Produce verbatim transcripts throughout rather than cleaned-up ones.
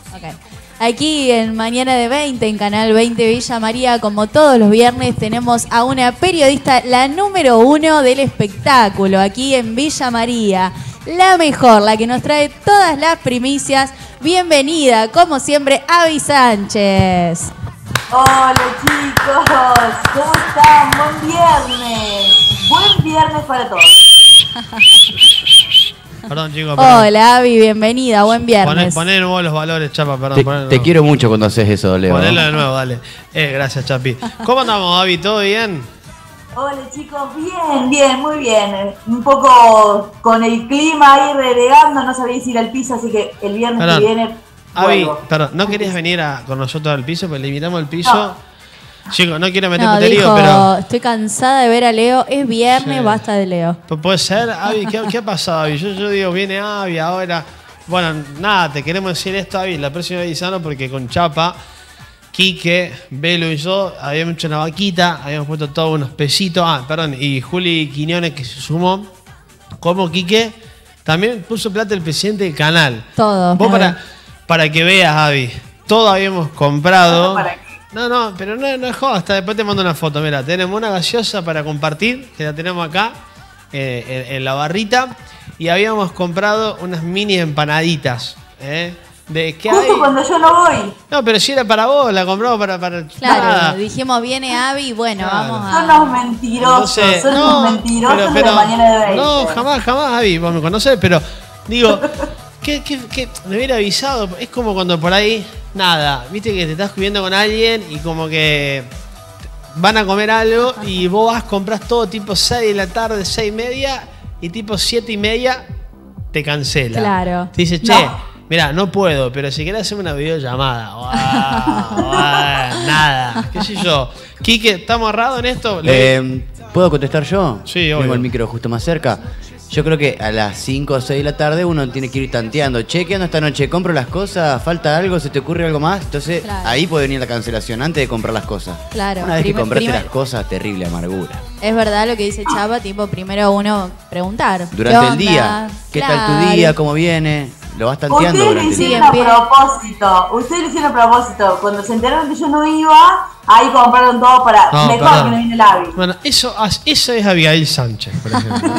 Okay. Aquí en Mañana de veinte, en Canal veinte Villa María, como todos los viernes, tenemos a una periodista, la número uno del espectáculo, aquí en Villa María. La mejor, la que nos trae todas las primicias. Bienvenida, como siempre, Abby Sánchez. Hola chicos, ¿cómo están? Buen viernes. Buen viernes para todos. Perdón, chicos. Perdón. Hola, Abby, bienvenida. Buen viernes. Poné de nuevo los valores, Chapa, perdón. Te, Poné de te nuevo. quiero mucho cuando haces eso, Leo. Ponelo de nuevo, dale. Eh, gracias, Chapi. ¿Cómo andamos, Abby? ¿Todo bien? Hola chicos, bien, bien, muy bien. Un poco con el clima ahí relegando, no sabía si ir al piso, así que el viernes Perdón. que viene. Abby, vuelvo. perdón, ¿no querías venir a, con nosotros al piso? Pues le invitamos al piso. No. Chicos, no quiero meter No, puterío, dijo, pero. estoy cansada de ver a Leo. Es viernes, Sí. basta de Leo. Pu- Puede ser, Abby, ¿qué, qué ha pasado, Abby? Yo, yo digo, viene Abby ahora. Bueno, nada, te queremos decir esto, Abby, la próxima vez avisando porque con Chapa, Quique, Belu y yo habíamos hecho una vaquita, habíamos puesto todos unos pesitos. Ah, perdón, y Juli Quiñones que se sumó. Como Quique, también puso plata el presidente del canal. Todo. Vos para, para que veas, Abby, todo habíamos comprado. ¿Para qué? No, no, pero no, no es joda, hasta después te mando una foto. Mira, tenemos una gaseosa para compartir, que la tenemos acá, eh, en, en la barrita. Y habíamos comprado unas mini empanaditas. ¿eh? ¿De qué Justo hay? cuando yo no voy. No, pero si era para vos, la compramos para... para Claro, nada. dijimos, viene Abby, bueno, Claro. vamos Son a... unos mentirosos, Entonces, son no, unos mentirosos pero- de pero- Mañana de veinte. No, jamás, jamás, Abby, vos me conocés, pero digo, ¿qué, qué, qué? Me hubiera avisado. Es como cuando por ahí, nada, viste que te estás viendo con alguien y como que van a comer algo y vos vas, compras todo tipo seis de la tarde, seis y media, y tipo siete y media te cancela. Claro. Te dice, che, No. mirá, no puedo, pero si querés hacerme una videollamada, wow, wow, nada, qué sé yo. Quique, ¿estamos agarrados en esto? Le- Eh, ¿Puedo contestar yo? Sí, obvio. Tengo el micro justo más cerca. Yo creo que a las cinco o seis de la tarde uno tiene que ir tanteando. Che, ¿qué ando esta noche? ¿Compro las cosas? ¿Falta algo? ¿Se te ocurre algo más? Entonces Claro. ahí puede venir la cancelación antes de comprar las cosas. Claro. Una vez Primer- que compraste primer- las cosas, terrible amargura. Es verdad lo que dice Chapa, tipo, primero uno preguntar. Durante ¿qué el día, onda? ¿qué tal tu Claro. día? ¿Cómo viene? Lo vas tanteando Ustedes lo durante el hicieron día. Sí, en a pie. propósito, ustedes lo hicieron a propósito. Cuando se enteraron que yo no iba, ahí compraron todo para No, mejor perdón. que no viene el Abby. Bueno, eso, eso es Abigail Sánchez, por ejemplo.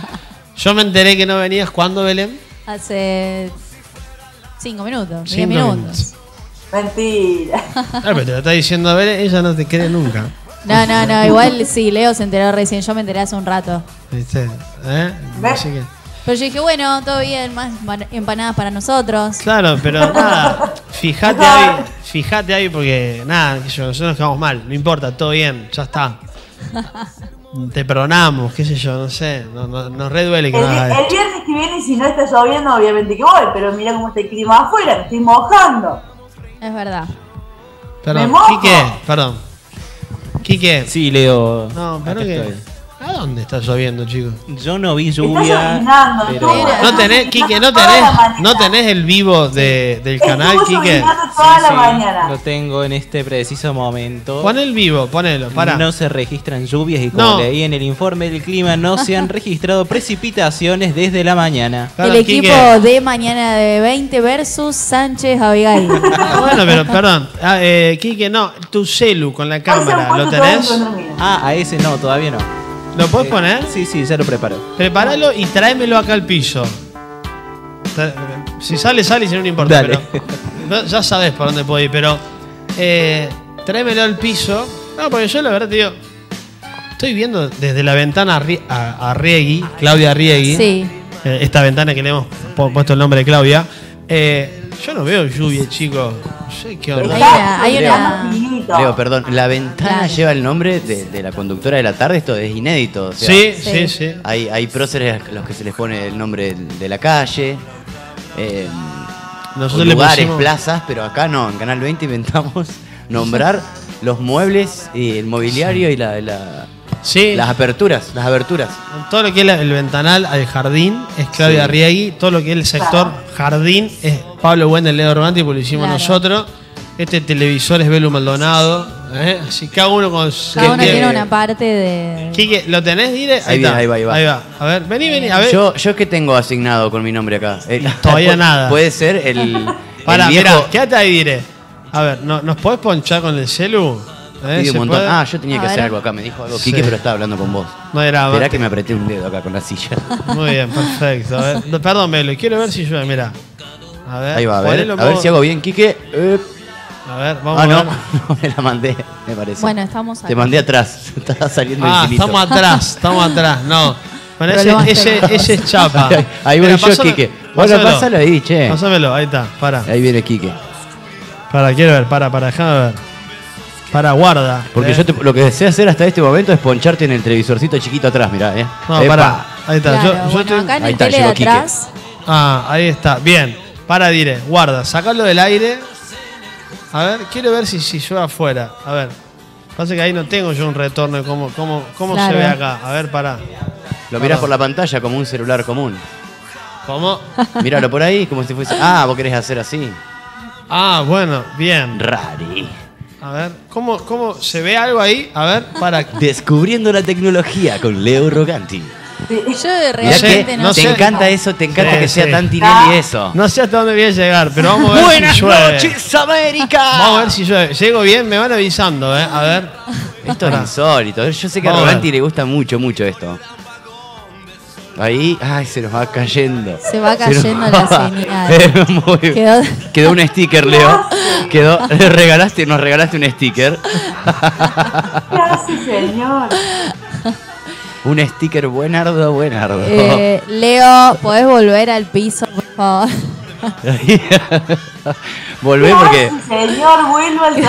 Yo me enteré que no venías cuando, Belén. Hace cinco minutos, diez Cinco minutos. minutos. Mentira. Ah, pero te lo está diciendo a Belén, ella no te cree nunca. No, no, no, igual sí, Leo se enteró recién, yo me enteré hace un rato. ¿Viste? ¿Eh? ¿Ves? Así que- Pero yo dije, bueno, todo bien, más empan- empanadas para nosotros. claro, pero nada, fíjate ahí, fíjate ahí porque nada, qué sé yo, nosotros nos quedamos mal, no importa, todo bien, ya está. Te perdonamos, qué sé yo, no sé, no, no, nos re duele que El, no hagas el esto. viernes que viene, si no está lloviendo, obviamente que voy, pero mira cómo está el clima afuera, me estoy mojando. Es verdad. Perdón, me mojo. Quique, perdón. Quique, Sí, Leo. no, pero acá que... estoy. ¿A dónde está lloviendo, chicos? Yo no vi Está lluvia. llovinando, pero- estuvo- No tenés, Quique, no toda la tenés, mañana. no tenés el vivo de, del canal, Estuvo Quique. llovinando toda Sí, la sí, mañana. lo tengo en este preciso momento. Pon el vivo, ponelo, pará. No se registran lluvias y como No. leí en el informe del clima, no se han registrado precipitaciones desde la mañana. Perdón, el equipo Quique. de Mañana de veinte versus Sánchez Abigail. Ah, bueno, pero perdón. Ah, eh, Quique, no, tu celu con la cámara, ¿lo tenés? Ah, a ese no, todavía no. ¿Lo podés Eh, poner? Sí, sí, ya lo preparo. Prepáralo y tráemelo acá al piso. Tra- Si sale, sale y si no, no importa. Dale. Pero, ya sabes por dónde puedo ir, pero eh, tráemelo al piso. No, porque yo la verdad te digo, estoy viendo desde la ventana a, Rie- a, a Riegui, Claudia Riegui, Sí. eh, esta ventana que le hemos pu- puesto el nombre de Claudia. Eh, yo no veo lluvia, chicos. No sé qué onda. Hay una- hay una- Leo, perdón, la ventana Claro. lleva el nombre de, de la conductora de la tarde, esto es inédito. O sea, Sí, Sí. sí, sí. Hay, hay próceres a los que se les pone el nombre de la calle, eh, Nosotros o le lugares, pusimos- plazas, pero acá no, en Canal veinte inventamos nombrar los muebles y el mobiliario y la, la- Sí. las aperturas, las aberturas. Todo lo que es la- el ventanal al jardín es Claudia Sí. Riegui. Todo lo que es el sector jardín es Pablo Wendel, Leo Romanti, porque lo hicimos Claro. nosotros. Este televisor es Belu Maldonado. ¿eh? Así cada uno con su. Cada uno que- tiene una parte de... Quique, ¿lo tenés, Dire? Ahí viene, ahí va, ahí va. Ahí va. A ver, vení, vení. A ver. Yo, yo es que tengo asignado con mi nombre acá. Eh, Todavía pu- nada. Puede ser el, Pará, el viejo mirá, quédate ahí, diré. A ver, ¿no, ¿nos podés ponchar con el celu? ¿Eh? pide un ¿Se montón. puede? Ah, yo tenía A que hacer ver. algo acá. Me dijo algo Sí. Quique, pero estaba hablando con vos. No era Esperá más. que me apreté un dedo acá con la silla. Muy bien, perfecto. A ver, no, perdón, Melo, quiero ver si llueve, mirá. A ver, Ahí va, a ver. ponelo A ver modo- si hago bien, Quique. Eh. A ver, vamos Ah, a no, ver. no me la mandé, me parece. Bueno, estamos Te acá. mandé atrás. Estaba saliendo Ah, el hilito. estamos atrás, estamos atrás. No. Bueno, ese, Problemas ese, técnicos. ese es chapa. Ahí- ahí voy Mira, yo, pásame- Quique. Bueno, pásamelo. pásalo ahí, che. Pásamelo, ahí está, para. Ahí viene Quique. Para, quiero ver, para, para, déjame ver. Para, guarda. Porque Eh. yo te- lo que sé hacer hasta este momento es poncharte en el televisorcito chiquito atrás, mirá, eh. No, Epa. para. Ahí está. Claro, yo, yo bueno, estoy- acá en Ahí el está, tele de llegó Quique. atrás. Ah, ahí está. Bien. Para, diré. Guarda, sacalo del aire. A ver, quiero ver si, si llueve afuera. A ver. Pasa que ahí no tengo yo un retorno de cómo, cómo, cómo Claro. se ve acá. A ver, para. Lo mirás por la pantalla como un celular común. ¿Cómo? Míralo por ahí como si fuese. Ah, vos querés hacer así. Ah, bueno, bien. Rari. A ver, ¿cómo, cómo se ve algo ahí? A ver, para. Descubriendo la tecnología con Leo Roganti. Yo Mirá sé, realmente no, no te sé. encanta eso, te encanta Sí, que sea sí. tan Tinelli eso. No sé hasta dónde voy a llegar, pero vamos a ver Buenas si llueve. noches, América. Vamos a ver si llueve. Llego bien, me van avisando, ¿eh? A ver. Esto es Pará. insólito. Yo sé que a Vamos a Roganti ver. le gusta mucho, mucho esto. Ahí, ay, se nos va cayendo. Se va nos cayendo la señal. Eh, muy bien. Quedó- Quedó un sticker, Leo. Quedó, le regalaste, nos regalaste un sticker. ¿Qué hace, señor? Un sticker buenardo, buenardo. Eh, Leo, ¿podés volver al piso, por favor? Volvé ¿Qué porque. hace, señor? Vuelvo al...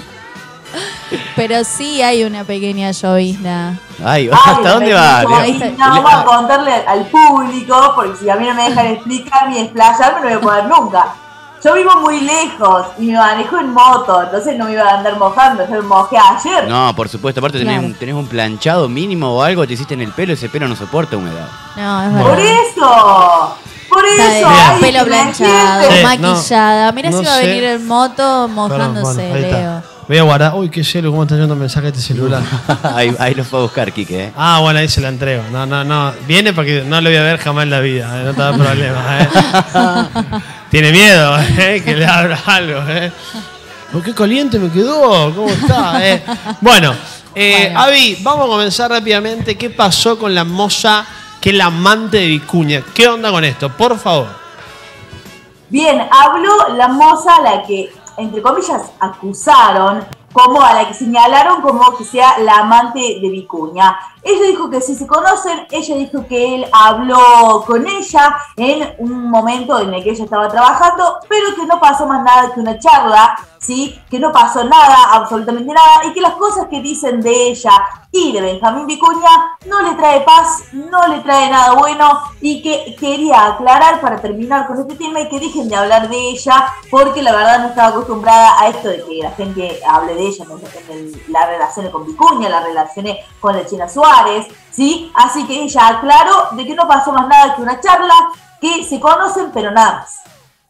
Pero sí hay una pequeña llovizna. Ay, Ay, ¿hasta dónde va? no, Leo? Ahí está. no, vamos a contarle al público, porque si a mí no me dejan explicar ni explayarme, no voy a poder nunca. Yo vivo muy lejos y me manejo en moto, entonces no me iba a andar mojando. Yo me mojé ayer. No, por supuesto, aparte tenés, Claro. un, tenés un planchado mínimo o algo, te hiciste en el pelo, ese pelo no soporta humedad. No, es Por verdad. eso, por Está eso. bien. ay, Pelo que la planchado, gente- Sí, maquillada. Mira no si va a sé. venir en moto Perdón, mojándose, bueno, ahí está. Leo. Voy a guardar. Uy, qué celu, cómo está yendo mensaje este celular. ahí, ahí lo fue a buscar, Quique, ¿eh? Ah, bueno, ahí se la entrego. No, no, no. Viene porque no lo voy a ver jamás en la vida. ¿Eh? No te da problema. ¿eh? Tiene miedo, ¿eh? Que le abra algo. ¿eh? Oh, qué caliente me quedó. ¿Cómo está? ¿eh? Bueno, eh, Bueno. Avi, vamos a comenzar rápidamente. ¿Qué pasó con la moza que es la amante de Vicuña? ¿Qué onda con esto? Por favor. Bien, habló la moza a la que, entre comillas, acusaron, como a la que señalaron como que sea la amante de Vicuña. Ella dijo que sí se conocen, ella dijo que él habló con ella en un momento en el que ella estaba trabajando, pero que no pasó más nada que una charla, ¿sí? Que no pasó nada, absolutamente nada, y que las cosas que dicen de ella y de Benjamín Vicuña no le trae paz, no le trae nada bueno, y que quería aclarar para terminar con este tema y que dejen de hablar de ella, porque la verdad no estaba acostumbrada a esto de que la gente hable de ella, no la relacione con Vicuña, la relacione con la China Suárez, ¿sí? Así que ella aclaró de que no pasó más nada que una charla, que se conocen pero nada más.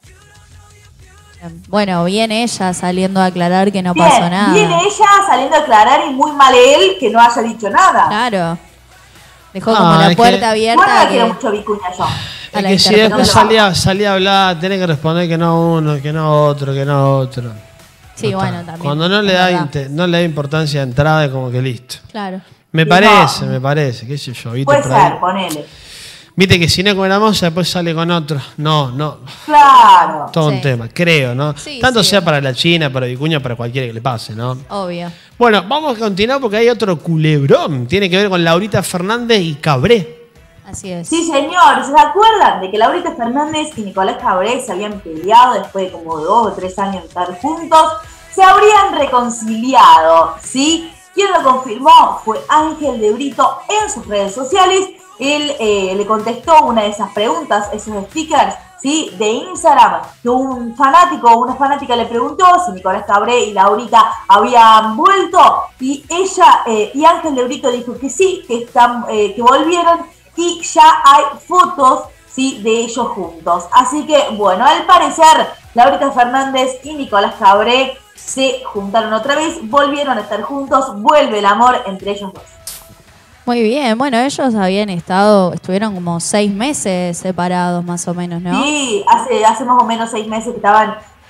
Bueno, viene ella saliendo a aclarar que no Bien, pasó nada. viene ella saliendo a aclarar y muy mal él que no haya dicho nada. Claro. Dejó Ah, como es la que- puerta abierta. Bueno, a no quiero que- mucho Vicuña yo. a Es la que si interpretación. después salía, salía a hablar, tenés que responder que no uno, que no otro, que no otro. Sí, No bueno, está. también. Cuando no le, es da verdad. inte- no le da importancia de entrada, es como que listo. Claro. Me Y parece, no. me parece, qué sé yo. ¿Viste, Puede por ahí? ser, ponele. Viste que si no con una moza, después sale con otro. No, no. Claro. Todo Sí. un tema, creo, ¿no? Sí, Tanto sí. sea para la China, para Vicuña, para cualquiera que le pase, ¿no? Obvio. Bueno, vamos a continuar porque hay otro culebrón. Tiene que ver con Laurita Fernández y Cabré. Así es. Sí, señor. ¿Se acuerdan de que Laurita Fernández y Nicolás Cabré se habían peleado después de como dos o tres años de estar juntos? Se habrían reconciliado, ¿sí? Quien lo confirmó fue Ángel de Brito en sus redes sociales. Él eh, le contestó una de esas preguntas, esos stickers, ¿sí? De Instagram, que un fanático o una fanática le preguntó si Nicolás Cabré y Laurita habían vuelto, y ella eh, y Ángel de Brito dijo que sí, que, están, eh, que volvieron, y ya hay fotos, ¿sí? De ellos juntos. Así que, bueno, al parecer, Laurita Fernández y Nicolás Cabré se juntaron otra vez, volvieron a estar juntos, vuelve el amor entre ellos dos. Muy bien. Bueno, ellos habían estado, estuvieron como seis meses separados más o menos, ¿no? Sí, hace, hace más o menos seis meses que estaban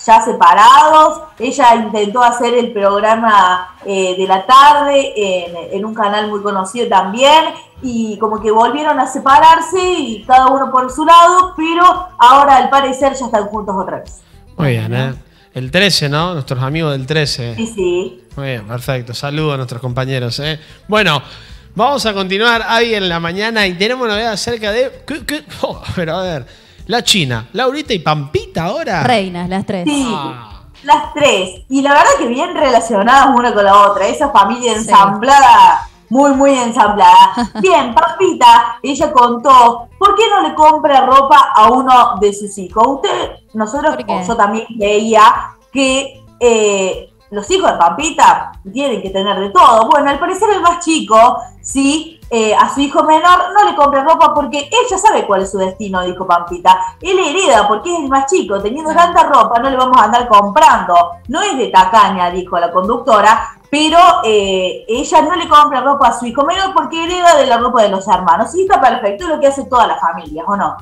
ya separados. Ella intentó hacer el programa eh, de la tarde en, en un canal muy conocido también, y como que volvieron a separarse y cada uno por su lado, pero ahora al parecer ya están juntos otra vez. Muy bien, ¿eh? El trece, ¿no? Nuestros amigos del trece. Sí, sí. Muy bien, perfecto. Saludos a nuestros compañeros, ¿eh? Bueno, vamos a continuar ahí en la mañana y tenemos novedades acerca de... ¿Qué, qué? Oh, pero a ver, la China, Laurita y Pampita ahora. Reinas, las tres. Sí, Ah. las tres. Y la verdad que bien relacionadas una con la otra. Esa familia Sí. ensamblada, muy, muy ensamblada. Bien, Pampita, ella contó, ¿por qué no le compra ropa a uno de sus hijos? Usted, nosotros, ¿Por qué? o yo también veía que eh, los hijos de Pampita tienen que tener de todo. Bueno, al parecer el más chico, sí, eh, a su hijo menor no le compra ropa porque él ya sabe cuál es su destino, dijo Pampita. Él hereda porque es el más chico, teniendo Claro. tanta ropa no le vamos a andar comprando. No es de tacaña, dijo la conductora, pero eh, ella no le compra ropa a su hijo menor porque hereda de la ropa de los hermanos. Y está perfecto, es lo que hace toda la familia, ¿o no?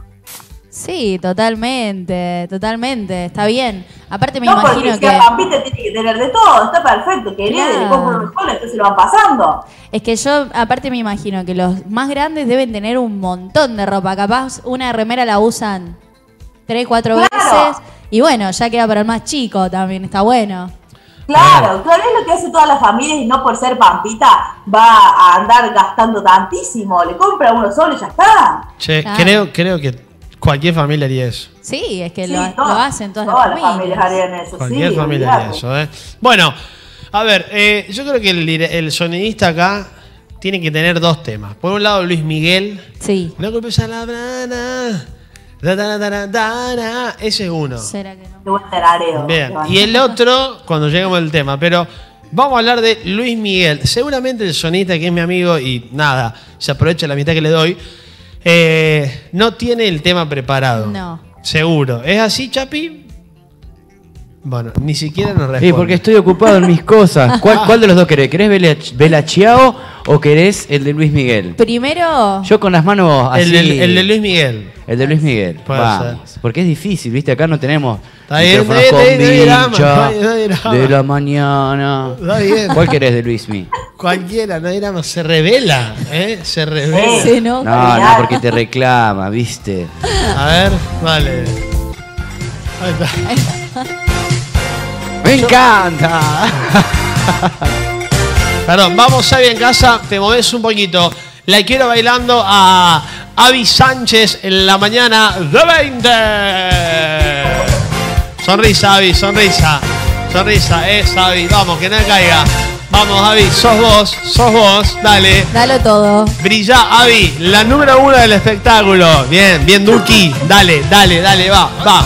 Sí, totalmente, totalmente, está bien. Aparte me no, porque imagino si que... a Pampita tiene que tener de todo, está perfecto, que herede, Claro. le compra lo mejor, después se lo van pasando. Es que yo, aparte me imagino que los más grandes deben tener un montón de ropa. Capaz una remera la usan tres, cuatro Claro. veces. Y bueno, ya queda para el más chico también, está bueno. Claro, claro, es lo que hace toda la familia y no por ser Pampita va a andar gastando tantísimo. Le compra uno solo y ya está. Che, Claro. creo, creo que cualquier familia haría eso. Sí, es que Sí, lo, todas- lo hacen todas, todas las las familias. familias harían eso. Cualquier sí, familia haría olvidate. eso, ¿eh? Bueno, a ver, eh, yo creo que el, dire- el sonidista acá tiene que tener dos temas. Por un lado, Luis Miguel. Sí. No golpes a la brana. Da, da, da, da, da, da. Ese es uno. ¿Será que no? Qué buen tarareo. Bien. Qué bueno. Y el otro, cuando lleguemos al tema. Pero vamos a hablar de Luis Miguel. Seguramente el sonista, que es mi amigo y nada, se aprovecha la mitad que le doy, eh, no tiene el tema preparado. No. Seguro. ¿Es así, Chapi? Bueno, ni siquiera nos responde. Sí, porque estoy ocupado en mis cosas. ¿Cuál, cuál de los dos querés? ¿Querés Bela, Bela Ciao o querés el de Luis Miguel? Primero, Yo con las manos así. el, del- el de Luis Miguel. El de Luis Miguel. Puede Vamos. Porque es difícil, ¿viste? Acá no tenemos Está bien, micrófonos está con bien, está bien, drama, vincha, no hay- no hay drama. de la mañana. Está bien. ¿Cuál querés de Luis Miguel? Cualquiera, no diramos, se revela, ¿eh? Se revela. se enoja. No, no, porque te reclama, ¿viste? A ver, vale. Ahí está. ¡Me encanta! Perdón, vamos a en casa, te moves un poquito. La quiero bailando a Avi Sánchez en la mañana de veinte. Sonrisa, Avi, sonrisa. Sonrisa, es Avi. Vamos, que no caiga. Vamos, Avi, sos vos, sos vos. Dale. dalo todo. Brilla, Avi, la número uno del espectáculo. Bien, bien, Duki. Dale, dale, dale, va, va.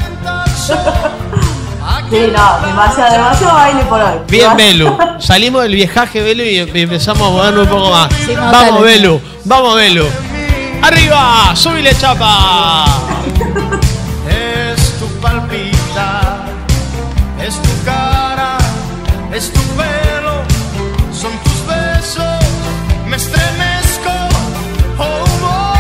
Sí, no, demasiado, demasiado baile por hoy. Bien, Demasiado. Belu. Salimos del viejaje, Belu, y y empezamos a movernos un poco más. Sí, Vamos, notalo. Belu. Vamos, Belu. ¡Arriba! ¡Subile, chapa! Es tu palpita, es tu cara, es tu pelo, son tus besos, me estremezco, oh, oh.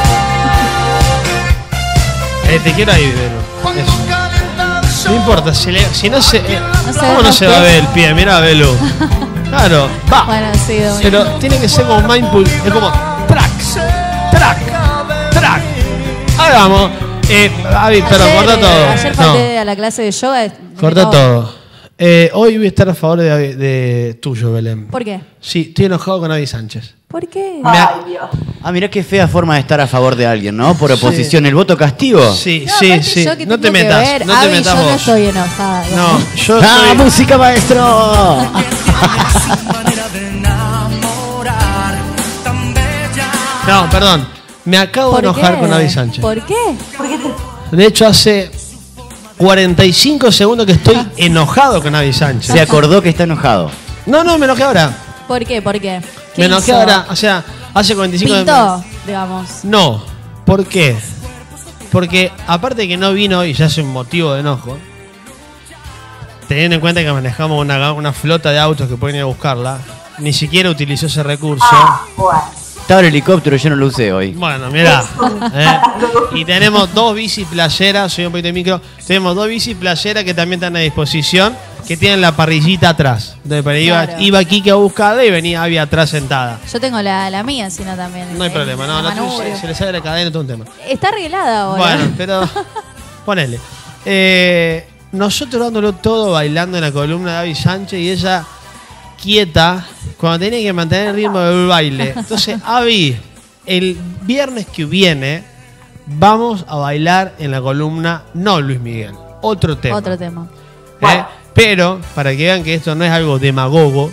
Eh, te quiero ahí, Belu. Cuando Eso. calienta el sol. No importa, si, le- si no se. eh, No se ¿Cómo ven no los se va a pies. ver el pie? Mira, Belu. Claro, va. Bueno, sí, Domingo. Pero tiene que ser como mindful. Es como. ¡Track! ¡Track! ¡Track! Ahí vamos. Eh, Avi, perdón, Ayer, corta eh, todo. Ayer No. falté a la clase de yoga. me Corta cago. todo. Eh, hoy voy a estar a favor de, de tuyo, Belén. ¿Por qué? Sí, estoy enojado con Avi Sánchez. ¿Por qué? Me- Ay, Dios. Ah, mirá qué fea forma de estar a favor de alguien, ¿no? Por oposición. ¿El voto castigo? Sí, No, sí, aparte, sí. yo que No te tengo que metas, ver, no te Avi, metas yo no vos. estoy enojada. No, yo ¡Ah, soy... música, maestro! Su manera de enamorar, tan bella. No, perdón. Me acabo de ¿Por enojar qué? con Avi Sánchez. ¿Por qué? Porque te- De hecho, hace cuarenta y cinco segundos que estoy enojado con Avi Sánchez. Se acordó que está enojado. No, no, me enojé ahora. ¿Por qué? ¿Por qué? ¿Qué Me enojé hizo? ahora. O sea, hace cuarenta y cinco Pintó, digamos. No. ¿Por qué? Porque aparte de que no vino y ya es un motivo de enojo, teniendo en cuenta que manejamos una, una flota de autos que pueden ir a buscarla, ni siquiera utilizó ese recurso. Ah, bueno. Estaba el helicóptero, yo no lo usé hoy. Bueno, mirá. ¿eh? Y tenemos dos bici playeras, soy un poquito de micro. Tenemos dos bici playeras que también están a disposición, que tienen la parrillita atrás. Entonces, pero iba, Claro. iba Kike a buscarla y venía Abby atrás sentada. Yo tengo la, la mía, sino también. No hay eh, problema, no, la la tuya manubrio. se, se le sale la cadena, todo un tema. Está arreglada ahora. Bueno, pero ponele. Eh, nosotros dándolo todo bailando en la columna de Abby Sánchez y ella quieta cuando tenía que mantener el ritmo del baile. Entonces, Abby, el viernes que viene vamos a bailar en la columna, no Luis Miguel, otro tema. Otro tema. ¿eh? Bueno. Pero, para que vean que esto no es algo demagogo,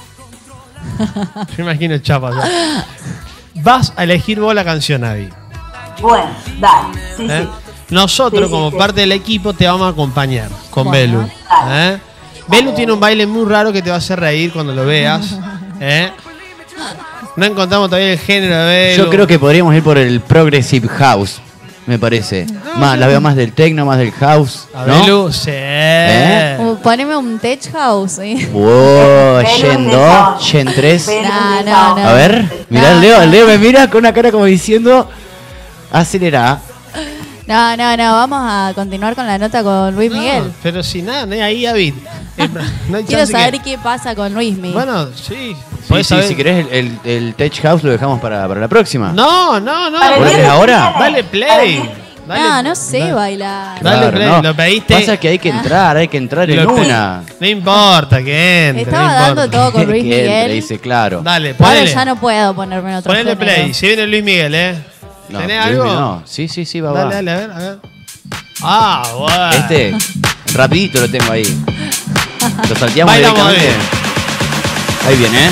yo imagino chapa. o sea, vas a elegir vos la canción, Abby. Bueno, dale. Sí, ¿eh? sí. Nosotros, Sí, sí, como sí. parte del equipo, te vamos a acompañar con Bueno. Belu. ¿eh? Belu tiene un baile muy raro que te va a hacer reír cuando lo veas. ¿eh? No encontramos todavía el género de Belu. Yo creo que podríamos ir por el Progressive House, me parece. Más, la veo más del techno, más del house. A ¿no? Belu, sí. ¿Eh? Uh, poneme un tech house, ¿sí? Wow, Belu Gen de dos, Sound. Gen tres. Belu No, de no, Sound. no. A ver, mirá No, el Leo, no. el Leo me mira con una cara como diciendo, acelera. No, no, no, vamos a continuar con la nota con Luis No, Miguel. pero si nada, no hay ahí, David. Eh, no hay Quiero chance saber que- qué pasa con Luis Miguel. Bueno, sí. Sí, ¿Podés sí, saber? si querés el, el, el Tech House lo dejamos para, para la próxima. No, no, no. Para el ¿Por qué viernes ahora? que viene. Dale play. Dale, no, no sé dale. bailar. Dale Claro, play, no. lo pediste. Pasa que hay que entrar, hay que entrar en Lo- una. No importa que entre. Estaba no dando importa. todo con Luis Que entre, Miguel. dice, claro. Dale, Ahora ponele. ya no puedo ponerme en otro Ponele género. play. Se viene Luis Miguel, ¿eh? No, ¿Tenés Luis, algo? no. Sí, sí, sí, va, Dale, va. dale, a ver, a ver. Ah, bueno. Este, rapidito lo tengo ahí. Lo salteamos Bailamos, directamente. Ahí viene, ¿eh?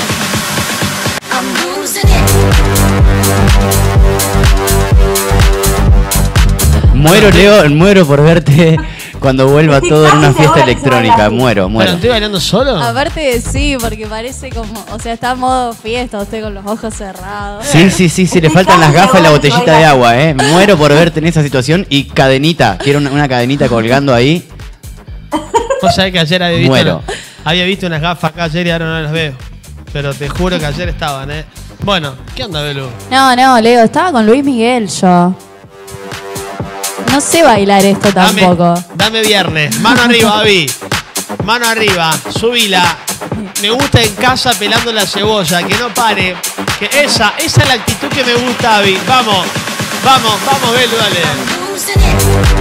Muero, Leo, muero por verte cuando vuelva Estoy todo en una casi fiesta segura que se electrónica. baila así. Muero, Bueno, muero. ¿estoy bailando solo? Aparte, sí, porque parece como. O sea, está en modo fiesta, usted con los ojos cerrados. Sí, sí, sí, sí, le Estoy faltan las casi gafas y la segura que botellita baila de así. agua, ¿eh? Muero por verte en esa situación y cadenita. Quiero una, una cadenita colgando ahí. Vos sabés que ayer había visto, Muero. había visto unas gafas acá ayer y ahora no las veo. Pero te juro que ayer estaban, ¿eh? Bueno, ¿qué onda, Belu? No, no, Leo, estaba con Luis Miguel yo. No sé bailar esto tampoco. Dame, dame viernes. Mano arriba, Avi. Mano arriba. Subila. Me gusta en casa pelando la cebolla. Que no pare. Que esa, esa es la actitud que me gusta, Avi. Vamos. Vamos, vamos, Belu, dale.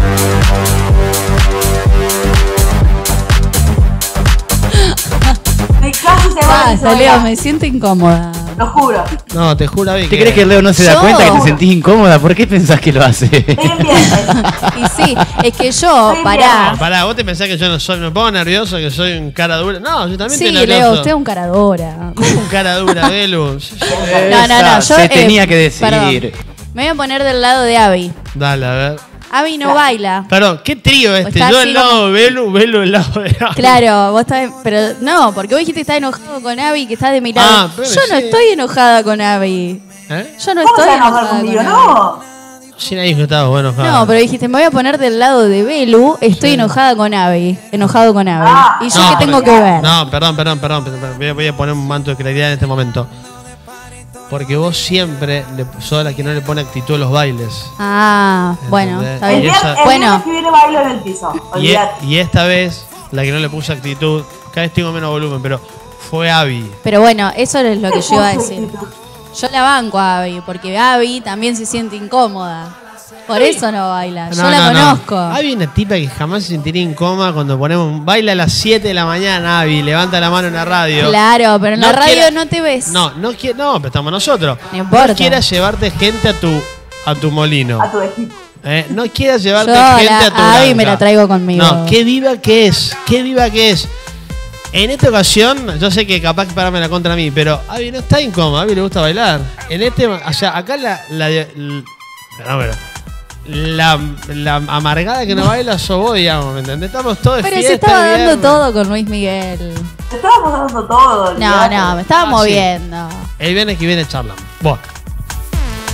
Me casi se va a Basta, Leo, me siento incómoda. Lo juro. No, te juro, Avi. ¿Te crees que el Leo no se da Yo- cuenta que te sentís incómoda? ¿Por qué pensás que lo hace? Estoy en viernes. Y sí, es que yo, Sí, pará. No, pará, vos te pensás que yo no soy, me pongo nervioso, que soy un cara dura. No, yo también Sí, estoy Leo, nervioso. usted es un caradora. ¿Cómo un cara dura, Belu? No, no, no, yo. Se eh, tenía que decir. perdón. Me voy a poner del lado de Abby. Dale, a ver. Abby no baila. Perdón, ¿qué trío este? Está Yo así al lado de Belu, Belu al lado de Avi. Claro, vos estás. Pero no, porque vos dijiste que estás enojado con Abby, que estás de mi lado. Ah, pero Yo no sí. estoy enojada con Abby. ¿Eh? Yo no ¿Cómo estoy se van a enojar enojada conmigo? con Abby. No. Sin ahí que estaba bueno. No, pero dijiste, me voy a poner del lado de Belu, estoy enojada con Abby. Enojado con Abby. Ah. ¿Y yo No, qué tengo pero- que ver? No, perdón, perdón, perdón. perdón, perdón. Voy a- Voy a poner un manto de claridad en este momento. Porque vos siempre le, sos la que no le pone actitud a los bailes. Ah, bueno, ¿Entendés? está El bien. Y esa- viernes, el Bueno. viernes que viene bailo en el piso. Y, e- Olvídate. y esta vez, la que no le puse actitud, cada vez tengo menos volumen, pero fue Abby. Pero bueno, eso es lo que yo iba a decir. Yo la banco a Abby, porque Abby también se siente incómoda. Por eso no baila. Yo No, la no, no. conozco. Abby es una tipa que jamás se sentiría incómoda cuando ponemos un baila a las siete de la mañana, Abby, levanta la mano en la radio. Claro, pero en No la radio quiera- no te ves. No, no quiere, no, pero estamos nosotros. No importa. quieras llevarte gente a tu a tu molino. A tu equipo. Eh, no quieras llevarte Yo a gente la- a tu a Abby granja. me la traigo conmigo. No, qué viva que es, qué viva que es. En esta ocasión, yo sé que capaz que pararme la contra mí, pero Abby no está incómoda, a Abby le gusta bailar. En este, o sea, acá la la, la, no, pero, la, la amargada que no baila sos vos, digamos, ¿me entendés? Estamos todos de Pero fiesta. se estaba el dando viernes. todo con Luis Miguel. Te estábamos dando todo. No, olvídate. no, me estaba Ah, sí. moviendo. El viernes que viene charlamos. Bueno.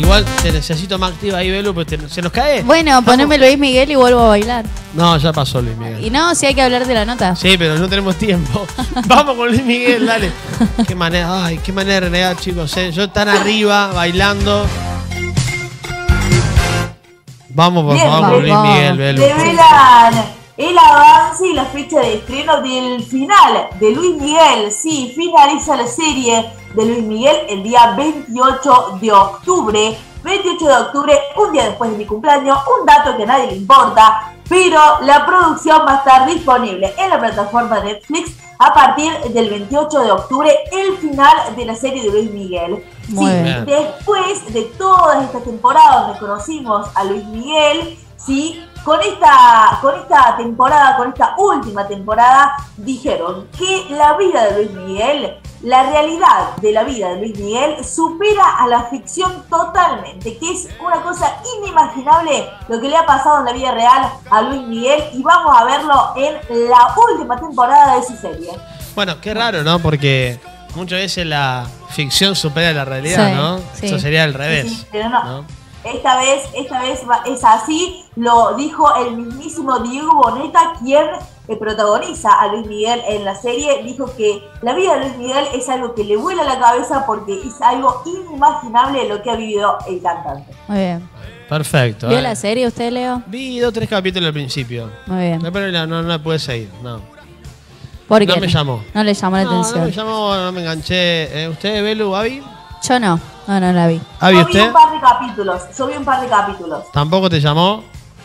Igual te necesito más activa ahí, Belu, porque te- se nos cae. Bueno, Vamos. poneme Luis Miguel y vuelvo a bailar. No, ya pasó Luis Miguel. Y no, si hay que hablar de la nota. Sí, pero no tenemos tiempo. Vamos con Luis Miguel, dale. Qué manera, ay, qué manera de renegar, chicos. eh. Yo tan arriba, bailando. Vamos, por Bien, favor, con Luis vamos. Miguel, Belu. Develan el avance y la fecha de estreno del final de Luis Miguel. Sí, finaliza la serie de Luis Miguel el día veintiocho de octubre. veintiocho de octubre, un día después de mi cumpleaños, un dato que a nadie le importa, pero la producción va a estar disponible en la plataforma Netflix a partir del veintiocho de octubre, el final de la serie de Luis Miguel. Muy Sí, bien. después de todas estas temporadas donde conocimos a Luis Miguel, sí, con esta, con esta temporada, con esta última temporada, dijeron que la vida de Luis Miguel, la realidad de la vida de Luis Miguel supera a la ficción totalmente, que es una cosa inimaginable lo que le ha pasado en la vida real a Luis Miguel, y vamos a verlo en la última temporada de su serie. Bueno, qué raro, ¿no? Porque muchas veces la ficción supera la realidad, Sí, ¿no? sí. Eso sería al revés. Sí, pero no. ¿no? Esta vez, esta vez va- es así, lo dijo el mismísimo Diego Boneta, quien eh, protagoniza a Luis Miguel en la serie. Dijo que la vida de Luis Miguel es algo que le vuela la cabeza porque es algo inimaginable lo que ha vivido el cantante. Muy bien. Perfecto. ¿Vio eh. la serie usted, Leo? Vi dos o tres capítulos al principio. Muy bien. Pero no, no, no pude seguir, no. ¿Por No qué? me llamó. No le llamó la No, no atención. me llamó, no me enganché. Eh, ¿Usted, Belu, Avi? Yo no. No, no la vi. ¿Avi, Yo vi usted? un par de capítulos, yo vi un par de capítulos. ¿Tampoco te llamó?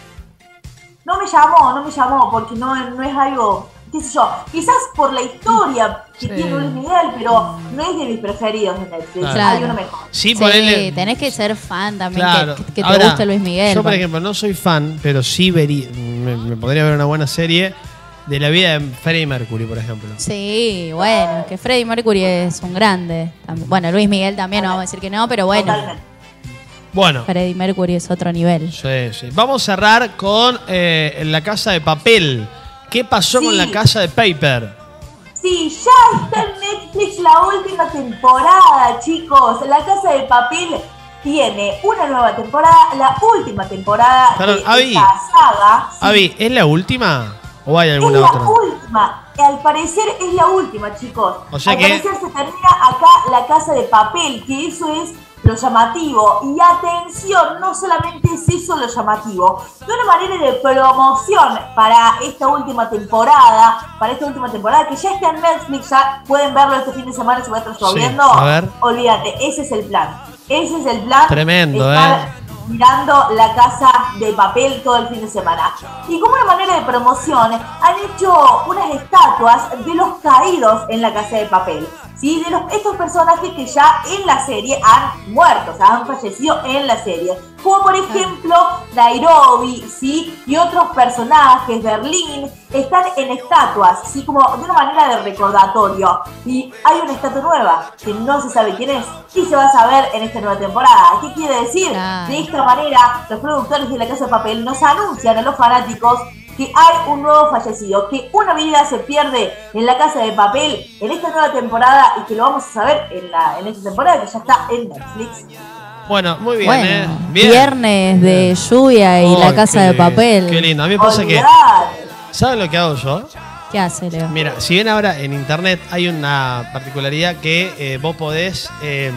No me llamó, no me llamó porque no, no es algo, qué sé yo, quizás por la historia que Sí. tiene Luis Miguel, pero no es de mis preferidos de Netflix, Claro. hay uno mejor. Sí, Sí, ponele. tenés que ser fan también, Claro. que, que te Ahora, guste Luis Miguel. Yo, por porque- ejemplo, no soy fan, pero sí vería, me, me podría ver una buena serie de la vida de Freddie Mercury, por ejemplo. Sí, bueno, que Freddie Mercury es un grande. También- Bueno, Luis Miguel también, no vamos a decir que no, pero bueno, Totalmente. Bueno, Freddie Mercury es otro nivel. sí, sí. Vamos a cerrar con eh, La Casa de Papel. ¿Qué pasó con Sí. La Casa de Paper? Sí, ya está en Netflix la última temporada, chicos. La Casa de Papel tiene una nueva temporada, la última temporada Perdón, de Avi. esta saga. Sí, Avi, ¿es la última o hay es alguna la otra? última. Al parecer es la última, chicos. O sea Al que- parecer se termina acá La Casa de Papel, que eso es lo llamativo. Y atención, no solamente es eso lo llamativo, de una manera de promoción para esta última temporada, para esta última temporada, que ya está en Netflix, ya pueden verlo este fin de semana si va a estar lloviendo. a ver. Olvídate, ese es el plan. Ese es el plan. Tremendo, Estar eh. mirando La Casa de Papel todo el fin de semana. Y como una manera de promoción, han hecho unas estatuas de los caídos en La Casa de Papel. ¿Sí? De los, estos personajes que ya en la serie han muerto, o sea, han fallecido en la serie. Como por ejemplo Nairobi, ¿sí? Y otros personajes, Berlín, están en estatuas, ¿sí? Como de una manera de recordatorio. Y hay una estatua nueva que no se sabe quién es y se va a saber en esta nueva temporada. ¿Qué quiere decir? Claro. De esta manera, los productores de La Casa de Papel nos anuncian a los fanáticos que hay un nuevo fallecido, que una vida se pierde en La Casa de Papel en esta nueva temporada y que lo vamos a saber en, la, en esta temporada que ya está en Netflix. Bueno, muy bien, Bueno, ¿eh? Bien. viernes de lluvia y Ay, La Casa qué de lindo, Papel. Qué lindo. A mí me pasa que. Olvidate. ¿Sabes lo que hago yo? ¿Qué hace, Leo? Mira, si bien ahora en internet hay una particularidad que eh, vos podés eh,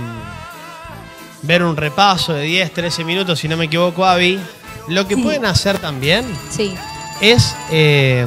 ver un repaso de diez, trece minutos, si no me equivoco, Avi, lo que Sí. pueden hacer también Sí. es. eh,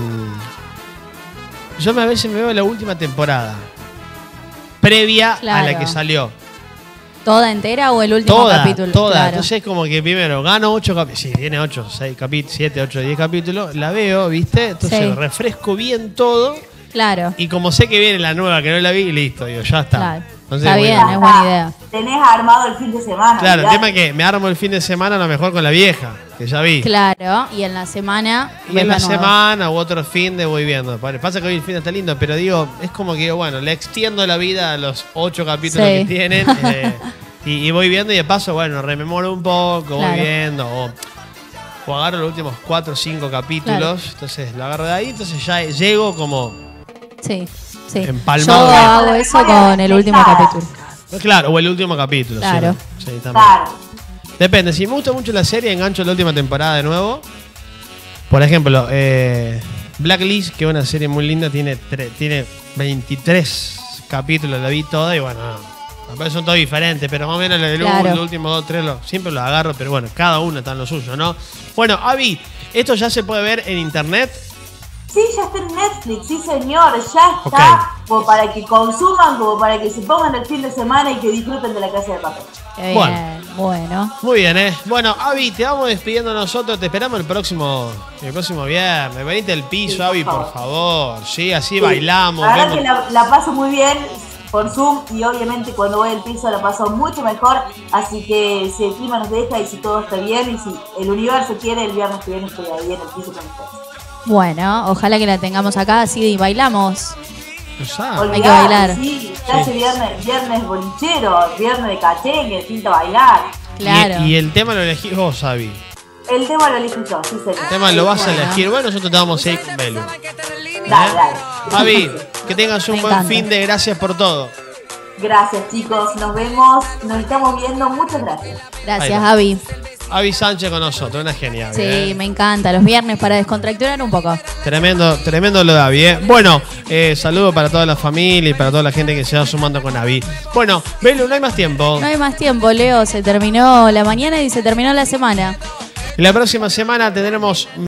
yo me- a veces me veo la última temporada, previa a Claro. la que salió. ¿Toda entera o el último Toda, capítulo? toda. Claro. Entonces, como que primero gano ocho capítulos. Sí, tiene ocho, seis capítulos, siete, ocho, diez capítulos. La veo, ¿viste? Entonces Sí. refresco bien todo. Claro. Y como sé que viene la nueva que no la vi, listo, digo, ya está. Claro. Entonces, Está voy bien, a- es buena idea. Tenés armado el fin de semana. Claro, el olvidate. tema es que me armo el fin de semana a lo mejor con la vieja, que ya vi. Claro, y en la semana. Y ves en la nueva. semana u otro fin de voy viendo. Pasa que hoy el fin está lindo, pero digo, es como que digo, bueno, le extiendo la vida a los ocho capítulos Sí. que tienen. eh, y, y voy viendo y de paso, bueno, rememoro un poco, voy Claro. viendo. O, o agarro los últimos cuatro o cinco capítulos. Claro. Entonces lo agarro de ahí, entonces ya llego como. Sí, sí. Empalmado. Yo hago eso con el último capítulo. Claro, o el último capítulo. sí, Claro. Sí, también. Claro. Depende, si me gusta mucho la serie, engancho la última temporada de nuevo. Por ejemplo, eh, Blacklist, que es una serie muy linda, tiene, tre- tiene veintitrés capítulos, la vi toda y bueno, me parece son todos diferentes, pero más o menos el, Claro. los últimos dos, tres, lo- siempre los agarro, pero bueno, cada uno está en lo suyo, ¿no? Bueno, Avi, ¿esto ya se puede ver en internet? Sí, ya está en Netflix, sí señor, ya está, Ok. como para que consuman, como para que se pongan el fin de semana y que disfruten de La Casa de Papel. Qué bien, Bueno. bueno. Muy bien, ¿eh? Bueno, Avi, te vamos despidiendo nosotros. Te esperamos el próximo el próximo viernes. Venite al piso, Sí, por Avi, por favor. favor. Sí, así Sí, bailamos. La verdad vemos- que la, la paso muy bien por Zoom y obviamente cuando voy al piso la paso mucho mejor, así que si el clima nos deja y si todo está bien y si el universo quiere, el viernes que viene estoy ahí en el piso con ustedes. Bueno, ojalá que la tengamos acá así y bailamos. Ya. Hay que bailar. Sí, ya hace viernes, viernes bolichero, viernes de cachengue, pinta bailar. Claro. Y, y el tema lo elegís vos, Avi. El tema lo elegí yo, sí señor. El tema lo vas a Bueno. elegir. Bueno, nosotros te vamos a ir con Belu. Dale, dale. Avi, que tengas un Me buen encanta. fin de gracias por todo. Gracias chicos, nos vemos, nos estamos viendo, muchas gracias. Ahí Gracias, va. Avi. Avi Sánchez con nosotros, una genial. Sí, ¿eh? me encanta. Los viernes para descontracturar un poco. Tremendo, tremendo lo de Avi, ¿eh? Bueno, eh, saludo para toda la familia y para toda la gente que se va sumando con Avi. Bueno, Belu, no hay más tiempo. No hay más tiempo, Leo. Se terminó la mañana y se terminó la semana. La próxima semana tendremos